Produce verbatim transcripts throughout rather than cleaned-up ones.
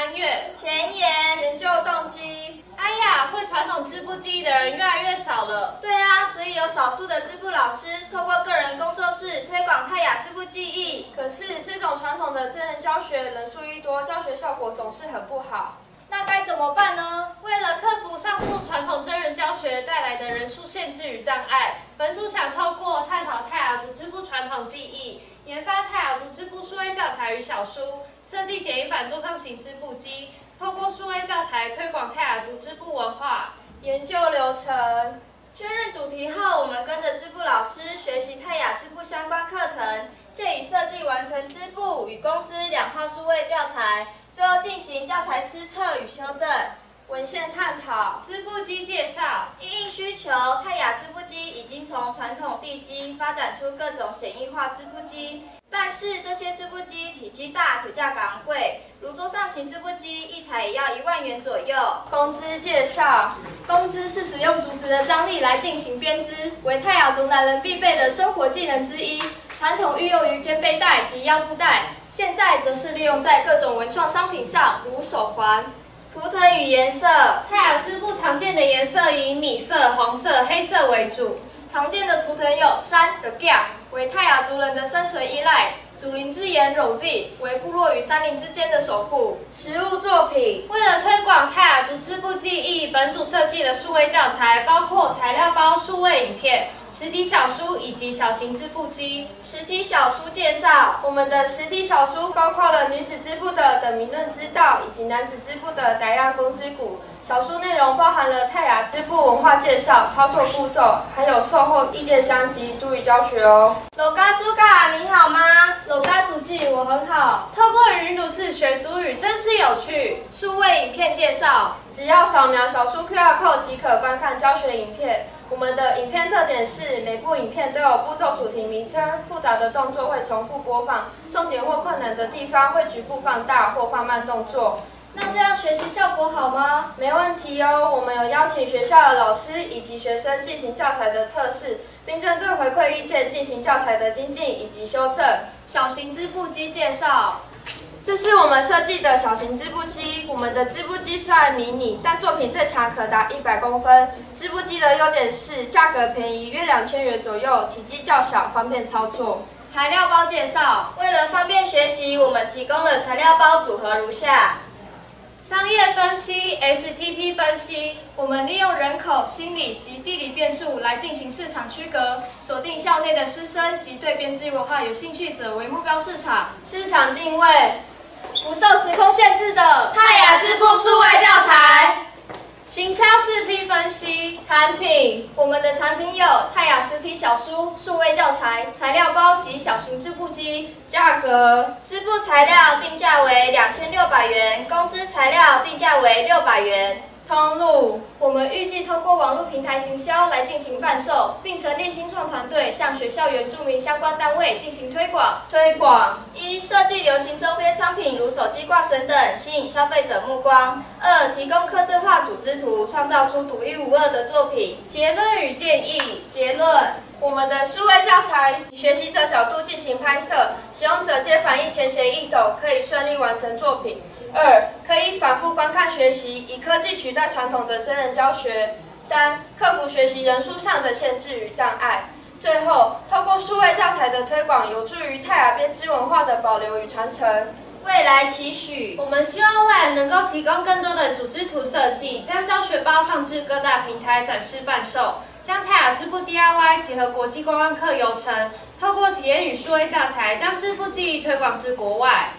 参阅。 前言研究动机。 哎呀，会传统织布技艺的人越来越少了。 对啊，所以有少数的织布老师透过个人工作室推广泰雅织布技艺。 可是这种传统的真人教学人数一多，教学效果总是很不好。 那该怎么办呢？ 为了克服上述传统真人教学带来的人数限制与障碍，本组想透过探讨泰雅族织布传统技艺，研发泰雅族织布数位教材与小书，设计简易版桌上型织布机，透过数位教材推广泰雅族织布文化。 研究流程。 确认主题后，我们跟着织布老师学习泰雅织布相关课程，借以设计完成织布与工织两套数位教材，最后进行教材施测与修正。 文献探讨。 织布机介绍。 因应需求，泰雅织布机已经从传统地机发展出各种简易化织布机，但是这些织布机体积大且价格昂贵，如桌上型织布机一台也要一万元左右。 工织介绍。 工织是使用竹子的张力来进行编织，为泰雅族男人必备的生活技能之一，传统运用于肩背带及腰部带，现在则是利用在各种文创商品上，如手环。 图腾与颜色。 泰雅织布常见的颜色以米色、红色、黑色为主。 常见的图腾有山、r g a 为泰雅族人的生存依赖；祖灵之眼 Rozi 为部落与山林之间的守护。 实物作品。 为了推广泰雅族织布技艺，本组设计的数位教材包括材料包、数位影片、实体小书以及小型织布机。 实体小书介绍。 我们的实体小书包括了女子织布的《等名论之道》以及男子织布的《傣亚风之谷》。小书内容包含了泰雅织布文化介绍、操作步骤，还有售后意见箱及注意教学哦。 罗嘎苏嘎，你好吗？ 罗嘎祖记，我很好。 透过语音读字学族语，真是有趣。 数位影片介绍。 只要扫描小书 Q R code 即可观看教学影片。我们的影片特点是每部影片都有步骤主题名称，复杂的动作会重复播放，重点或困难的地方会局部放大或放慢动作。 那这样学习效果好吗？ 没问题哦，我们有邀请学校的老师以及学生进行教材的测试，并针对回馈意见进行教材的精进以及修正。 小型织布机介绍。 这是我们设计的小型织布机。我们的织布机虽然迷你，但作品最长可达一百公分。织布机的优点是价格便宜，约两千元左右，体积较小，方便操作。 材料包介绍。 为了方便学习，我们提供了材料包组合如下。 商业分析 S T P 分析。 我们利用人口、心理及地理变数来进行市场区隔，锁定校内的师生及对编织文化有兴趣者为目标市场。 市场定位。 不受时空限制的泰雅织布数位教材。 行销四 P 分析。 产品。 我们的产品有泰雅实体小书、数位教材、材料包及小型织布机。 价格。 织布材料定价为两千六百元，工织材料定价为六百元。 通路。 我们预计通过网络平台行销来进行贩售，并成立新创团队，向学校原住民相关单位进行推广。 推广。 一、设计流行周边商品，如手机挂绳等，吸引消费者目光。二、提供客制化组织图，创造出独一无二的作品。 结论与建议。 结论。 我们的数位教材以学习者角度进行拍摄，使用者皆翻译浅显易懂，可以顺利完成作品。二、可以反复观看学习，以科技取代传统的真人教学。三、克服学习人数上的限制与障碍。最后，透过数位教材的推广，有助于泰雅编织文化的保留与传承。 未来期许。 我们希望未来能够提供更多的组织图设计，将教学包放置各大平台展示贩售，将泰雅织布 D I Y 结合国际观光客游程，透过体验与数位教材，将织布技艺推广至国外。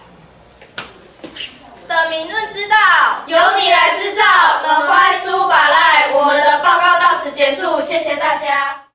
的名论之道， 由你来织造，能快速把赖。我们的报告到此结束，谢谢大家。